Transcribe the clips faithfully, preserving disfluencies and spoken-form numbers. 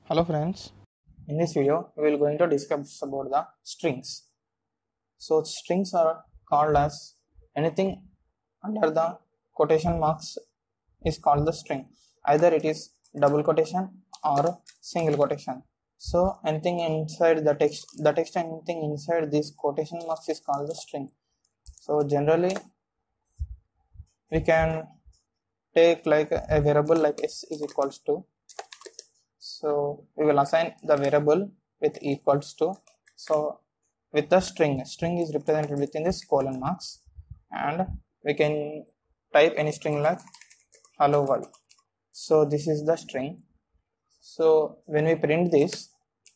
Hello friends, in this video we will going to discuss about the strings. So strings are called as anything under the quotation marks is called the string. Either it is double quotation or single quotation. So anything inside the text, the text anything inside this quotation marks is called the string. So generally we can take like a variable like s is equals to. So we will assign the variable with equals to. So with the string, string is represented within this colon marks, and we can type any string like hello world. So this is the string. So when we print this,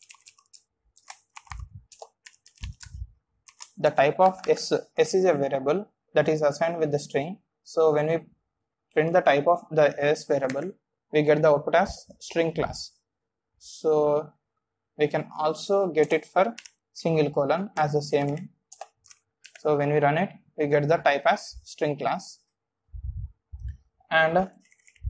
the type of s, s is a variable that is assigned with the string. So when we print the type of the s variable, we get the output as string class. So we can also get it for single colon as the same. So when we run it, we get the type as string class, and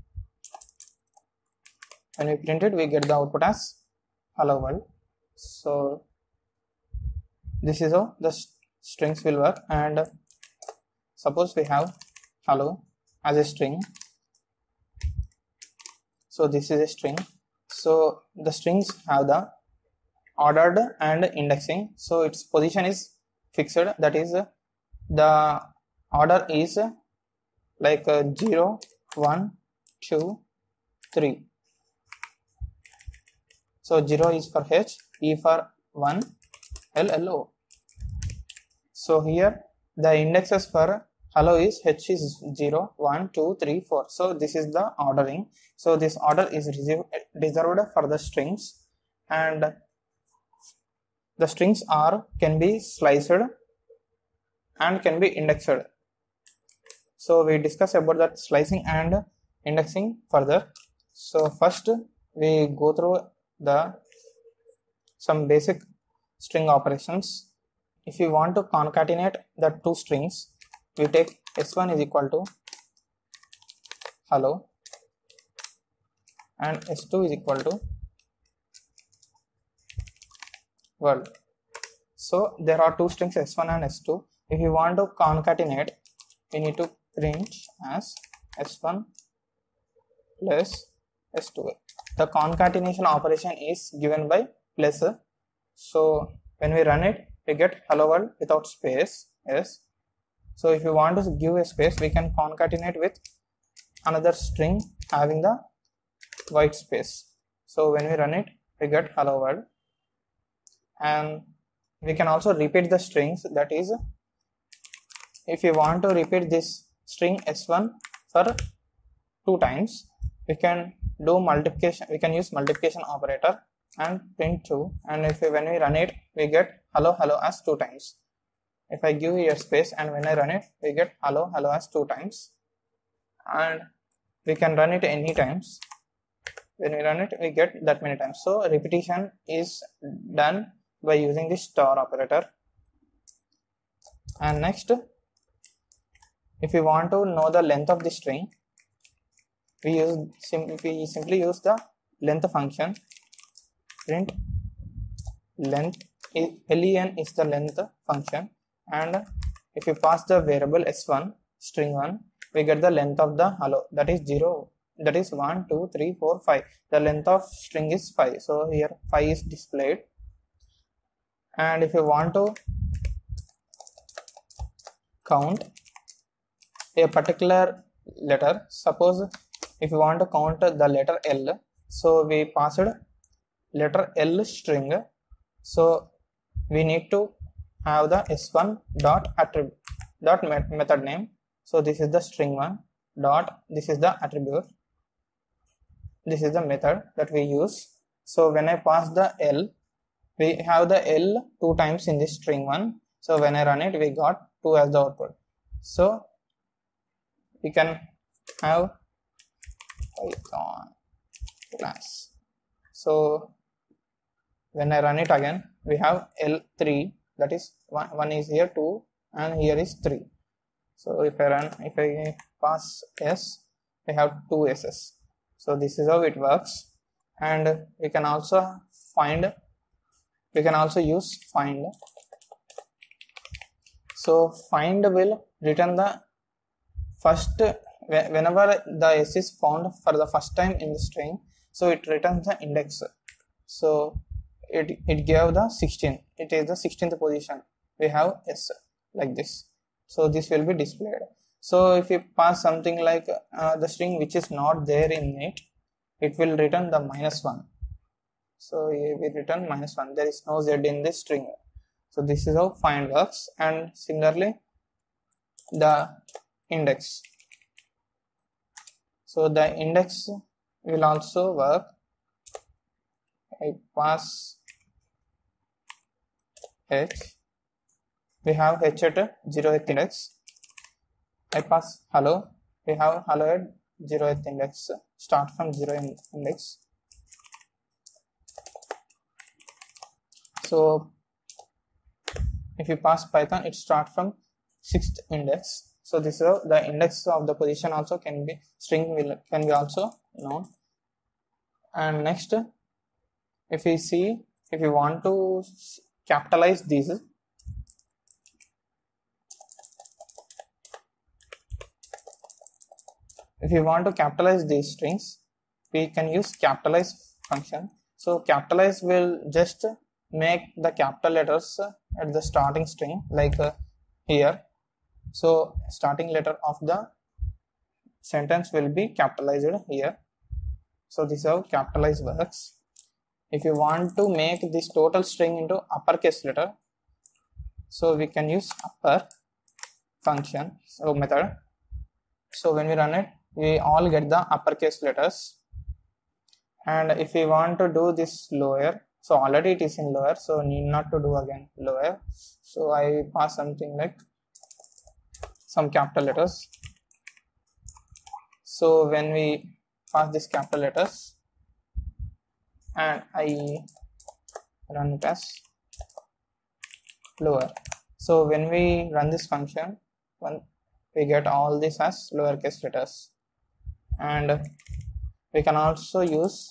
when we print it, we get the output as hello world. So this is how the strings will work. And suppose we have hello as a string. So this is a string. So the strings have the ordered and indexing. So its position is fixed, that is the order is like zero, one, two, three. So zero is for H, E for one, L, L, O. So here the indexes for hello is H is zero, one, two, three, four. So this is the ordering. So this order is reserved for the strings, and the strings are can be sliced and can be indexed. So we discuss about that slicing and indexing further. So first we go through the some basic string operations. If you want to concatenate the two strings, we take s one is equal to hello and s two is equal to world. So there are two strings s one and s two. If you want to concatenate, we need to print as s one plus s two. The concatenation operation is given by plus. So when we run it, we get hello world without space. Yes. So if you want to give a space, we can concatenate with another string having the white space. So when we run it, we get hello world. And we can also repeat the strings. That is, if you want to repeat this string s one for two times, we can do multiplication. We can use multiplication operator and print two. And if we, when we run it, we get hello hello as two times. If I give here space and when I run it, we get hello hello as two times, and we can run it any times. When we run it, we get that many times. So repetition is done by using this star operator. And next, if we want to know the length of the string, we use sim we simply use the length function. Print length is len is the length function. And if you pass the variable s one, string one, we get the length of the hello, that is zero, that is one, two, three, four, five. The length of string is five. So here five is displayed. And if you want to count a particular letter, suppose if you want to count the letter L, so we passed letter L string. So we need to have the s one dot attribute dot method name. So this is the string one dot, this is the attribute, this is the method that we use. So when I pass the L, we have the L two times in this string one. So when I run it, we got two as the output. So we can have Python class. So when I run it again, we have L three, that is one, one is here, two, and here is three. So if I run, if I pass S, I have two S's. So this is how it works. and we can also find, we can also use find. So find will return the first, whenever the s is found for the first time in the string, so it returns the index. So it, it gave the sixteen, it is the sixteenth position, we have s like this. So this will be displayed. So if you pass something like uh, the string which is not there in it, it will return the minus one. So we return minus one, there is no z in this string. So this is how find works. And similarly the index, so the index will also work. I pass h, we have h at zeroth index. I pass hello, we have hello at zeroth index, start from zero index. So if you pass Python, it starts from sixth index. So this is how the index of the position also can be, string will can be also known. And next, if we see, if you want to capitalize these, if you want to capitalize these strings, we can use capitalize function. So capitalize will just make the capital letters at the starting string, like uh, here. So starting letter of the sentence will be capitalized here. So this is how capitalize works. If you want to make this total string into uppercase letter, so we can use upper function, so method. So when we run it, we all get the uppercase letters. And if we want to do this lower, so already it is in lower, so need not to do again lower. So I pass something like some capital letters. So when we pass this capital letters and I run it as lower, so when we run this function, one, we get all this as lowercase letters. And we can also use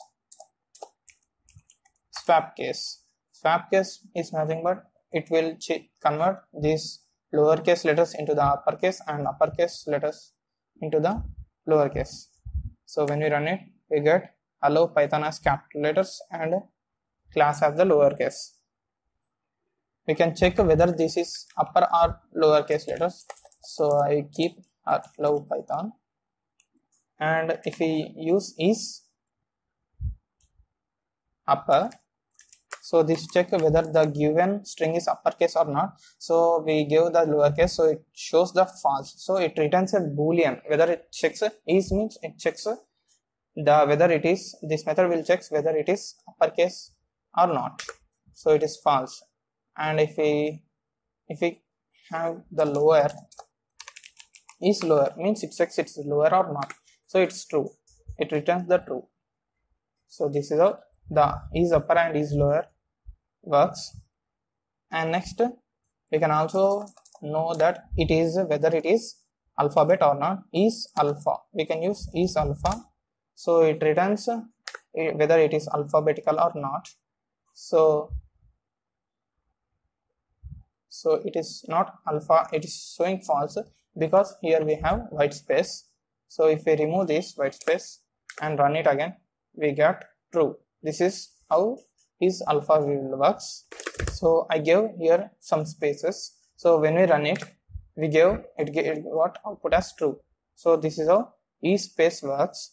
swap case. Swap case is nothing but it will convert these lowercase letters into the uppercase and uppercase letters into the lowercase. So when we run it, we get hello Python as capital letters and class as the lowercase. We can check whether this is upper or lowercase letters. So I keep hello Python, and if we use is upper, so this check whether the given string is uppercase or not. So we give the lowercase, so it shows the false, so it returns a boolean. Whether it checks is means it checks the whether it is, this method will check whether it is uppercase or not, so it is false. And if we if we have the lower, is lower means it checks it's lower or not, so it's true, it returns the true. So this is how the is upper and is lower works. And next, we can also know that it is whether it is alphabet or not. Is alpha, we can use is alpha, so it returns whether it is alphabetical or not. So so it is not alpha, it is showing false because here we have white space. So if we remove this white space and run it again, we get true. This is how is alpha will works. So I gave here some spaces, so when we run it, we gave it, it got output as true. So this is how is space works.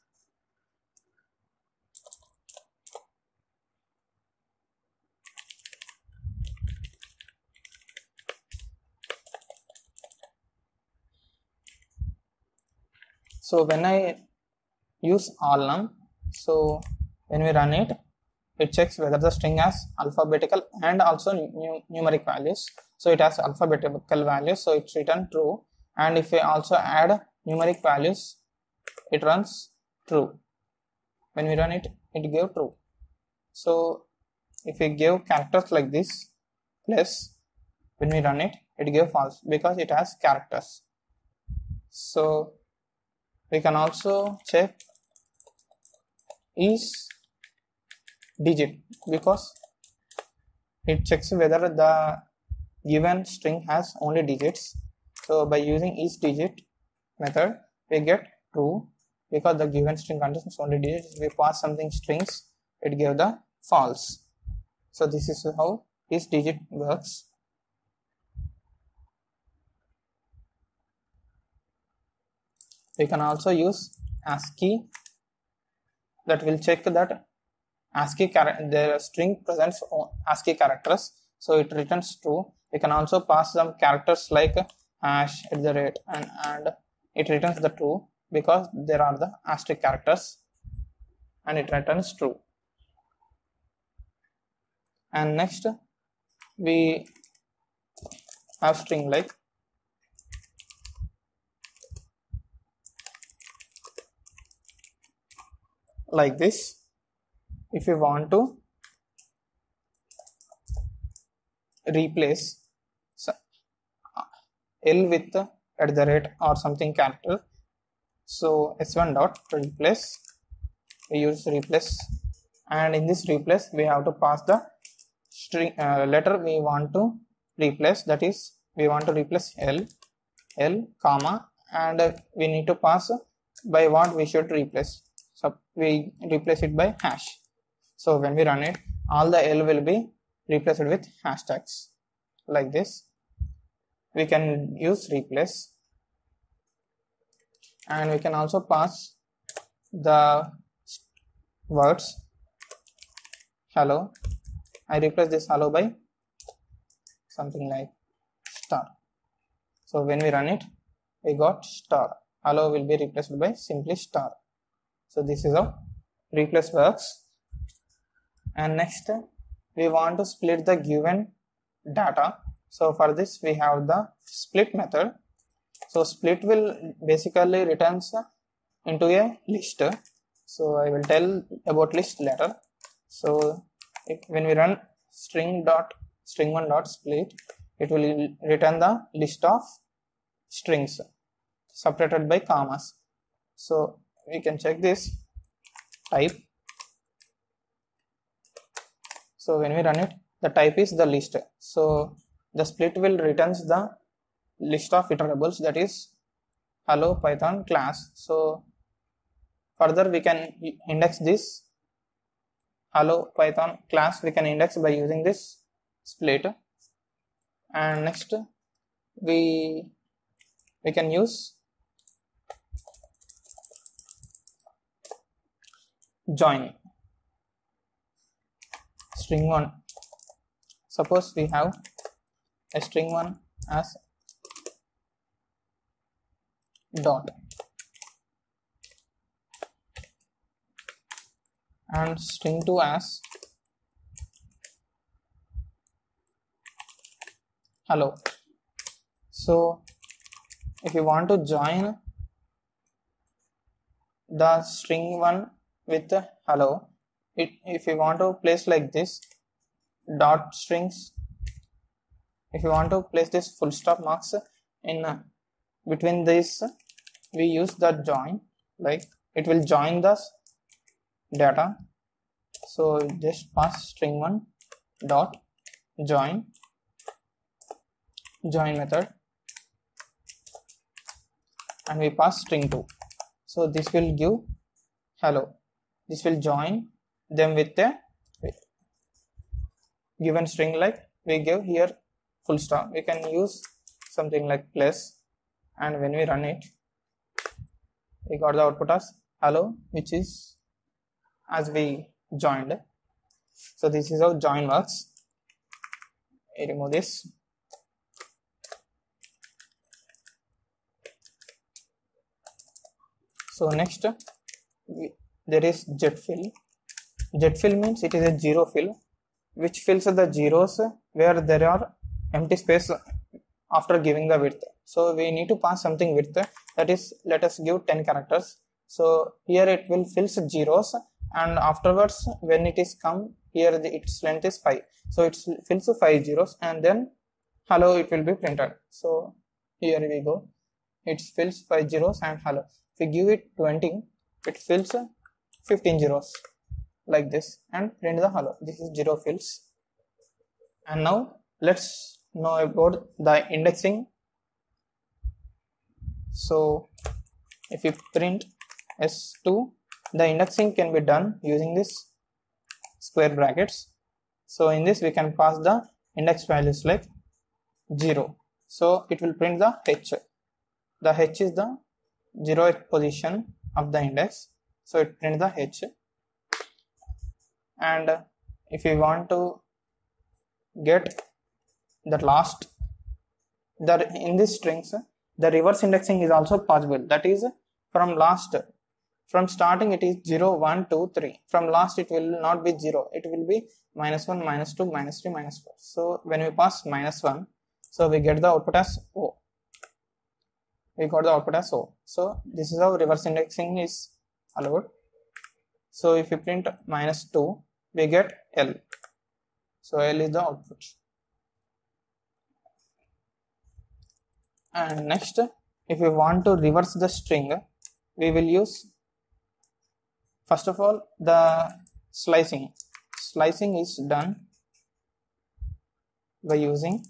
So when I use all num, so when we run it, it checks whether the string has alphabetical and also nu numeric values. So it has alphabetical values, so it's return true. And if we also add numeric values, it runs true. When we run it, it gave true. So if we give characters like this plus, when we run it, it gave false because it has characters. So we can also check is digit, because it checks whether the given string has only digits. So by using each digit method, we get true, because the given string contains only digits. If we pass something strings, it gave the false. So this is how each digit works. We can also use ASCII, that will check that ASCII the string presents ASCII characters, so it returns true. We can also pass some characters like hash, at the rate, and, and it returns the true, because there are the asterisk characters, and it returns true. And next we have string like like this. If you want to replace L with at the rate or something character, so s one dot replace, we use replace, and in this replace we have to pass the string uh, letter we want to replace, that is we want to replace L, L comma, and uh, we need to pass by what we should replace. So we replace it by hash. So when we run it, all the L will be replaced with hashtags like this. We can use replace, and we can also pass the words hello. I replace this hello by something like star. So when we run it, we got star. Hello will be replaced by simply star. So this is how replace works. And next we want to split the given data. So for this we have the split method. So split will basically returns into a list. So I will tell about list later. So if, when we run string dot string one dot split, it will return the list of strings separated by commas. So we can check this type. So when we run it, the type is the list. So the split will returns the list of iterables, that is hello Python class. So further we can index this hello Python class, we can index by using this split. And next we we can use join string one. Suppose we have a string one as dot and string two as hello. So if you want to join the string one with hello, it if you want to place like this dot strings, if you want to place this full stop marks in uh, between this, we use the join, like it will join the data. So just pass string one dot join join method, and we pass string two. So this will give hello. This will join them with a given string, like we give here full stop. We can use something like plus, and when we run it, we got the output as hello, which is as we joined. So this is how join works. I remove this. So next we, there is jet fill. Jet fill means it is a zero fill, which fills the zeros where there are empty space after giving the width. So we need to pass something width, that is, let us give ten characters. So here it will fills zeros, and afterwards when it is come here, the, its length is five. So it fills five zeros, and then hello it will be printed. So here we go, it fills five zeros and hello. If we give it twenty, it fills fifteen zeros like this and print the hello. This is zero fields. And now let's know about the indexing. So if you print S two, the indexing can be done using this square brackets. So in this we can pass the index values like zero. So it will print the H. The H is the zeroth position of the index. So it prints the H. And if we want to get the last, the in these strings, the reverse indexing is also possible. That is, from last, from starting it is zero, one, two, three. From last it will not be zero. It will be minus one, minus two, minus three, minus four. So when we pass minus one, so we get the output as O. We got the output as O. So this is how reverse indexing is allowed. So if we print minus two, we get L. So L is the output. And next, if we want to reverse the string, we will use, first of all, the slicing. Slicing is done by using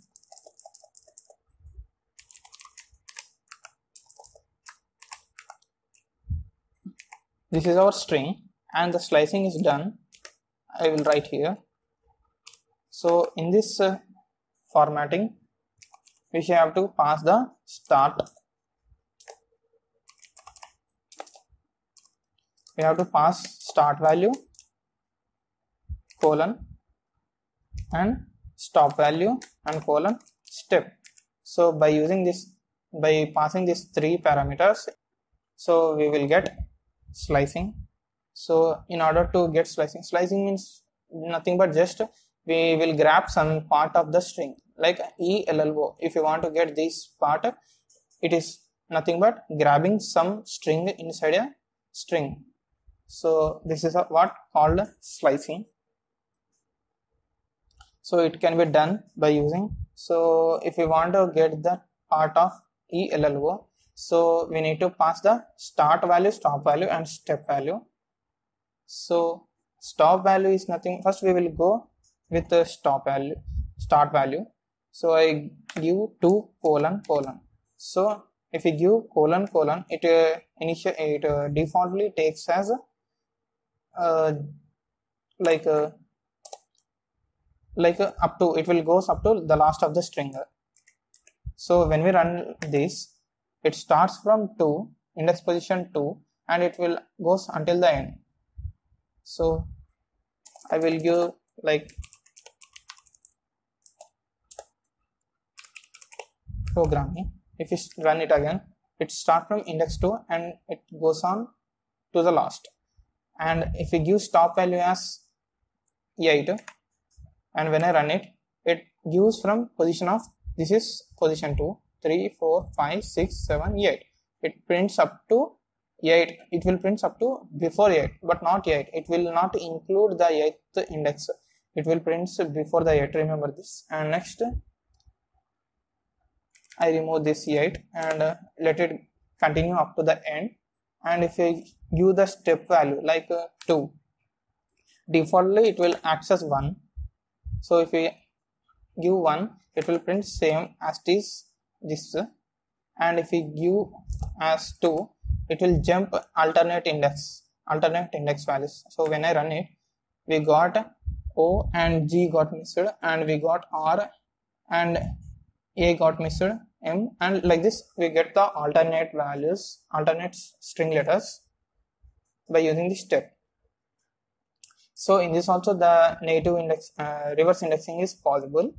this is our string and the slicing is done. I will write here. So in this uh, formatting, we shall have to pass the start. We have to pass start value, colon, and stop value, and colon, step. So by using this, by passing these three parameters, so we will get slicing. So in order to get slicing, slicing means nothing but just we will grab some part of the string like E L L O. If you want to get this part, it is nothing but grabbing some string inside a string. So this is a, what called slicing. So it can be done by using, so if we want to get the part of E L L O, so we need to pass the start value, stop value, and step value. So stop value is nothing, first we will go with the stop value, start value. So I give two colon colon. So if we give colon colon, it uh, initial it uh, defaultly takes as uh, like uh, like uh, up to, it will goes up to the last of the string. So when we run this, it starts from two, index position two, and it will goes until the end. So I will give like programming. If you run it again, it starts from index two and it goes on to the last. And if we give stop value as eight, and when I run it, it gives from position of, this is position two, three, four, five, six, seven, eight. It prints up to eight. It will print up to before eight, but not eight. It will not include the eighth index. It will print before the eight. Remember this. And next, I remove this eight and uh, let it continue up to the end. And if I give the step value like uh, two, defaultly it will access one. So if we give one, it will print same as this this. And if we give as two, it will jump alternate index, alternate index values. So when I run it, we got O and G got missed, and we got R and A got missed, M, and like this we get the alternate values, alternate string letters by using this step. So in this also the native index, uh, reverse indexing is possible.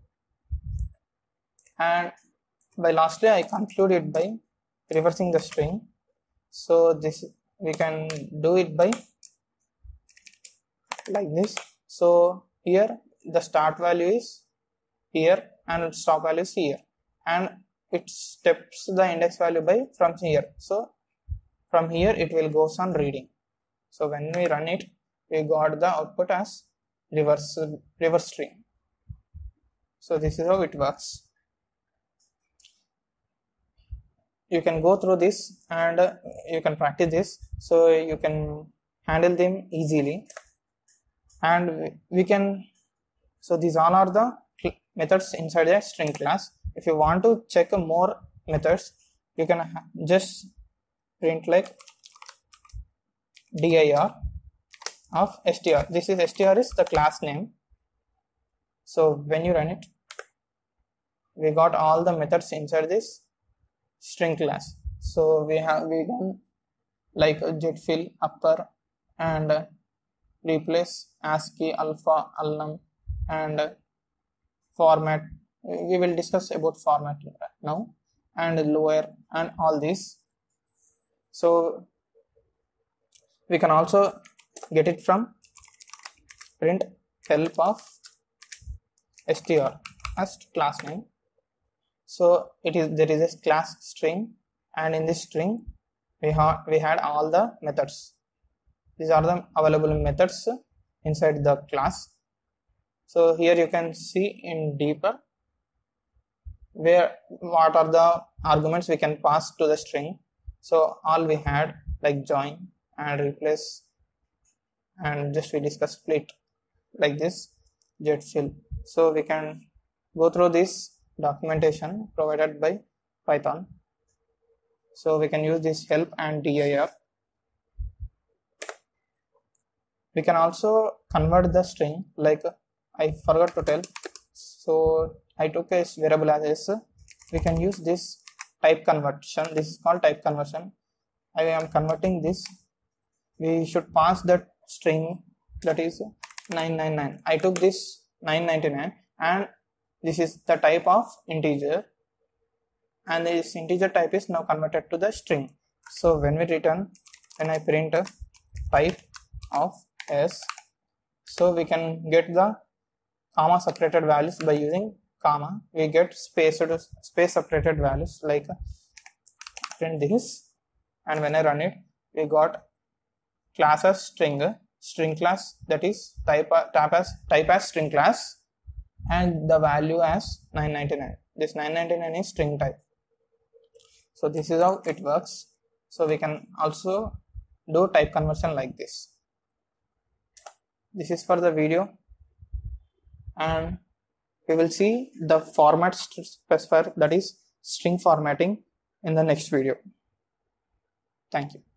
And by lastly I conclude it by reversing the string. So this we can do it by like this. So here the start value is here and stop value is here, and it steps the index value by from here. So from here it will goes on reading. So when we run it, we got the output as reverse reverse string. So this is how it works. You can go through this and uh, you can practice this, so you can handle them easily. and we, we can, so these all are the methods inside a string class. If you want to check more methods, you can just print like dir of str. This is str is the class name. So when you run it, we got all the methods inside this string class. So we have we done like getFill, upper, and replace, ASCII, alpha, alnum, and format. We will discuss about format now, and lower, and all these. So we can also get it from print help of str as class name. So it is there is a class string, and in this string we have we had all the methods. These are the available methods inside the class. So here you can see in deeper where what are the arguments we can pass to the string. So all we had like join and replace, and just we discuss split like this, getFill. So we can go through this documentation provided by Python. So we can use this help and dir. We can also convert the string, like I forgot to tell. So I took a variable as s. We can use this type conversion. This is called type conversion. I am converting this. We should pass that string, that is nine nine nine. I took this nine ninety-nine, and this is the type of integer, and this integer type is now converted to the string. So when we return, when I print a type of s, so we can get the comma separated values by using comma. We get space space separated values, like print this, and when I run it, we got class as string, string class, that is type type as type as string class, and the value as nine ninety-nine. This nine ninety-nine is string type. So this is how it works. So we can also do type conversion like this. This is for the video, and we will see the format specifier, that is string formatting, in the next video. Thank you.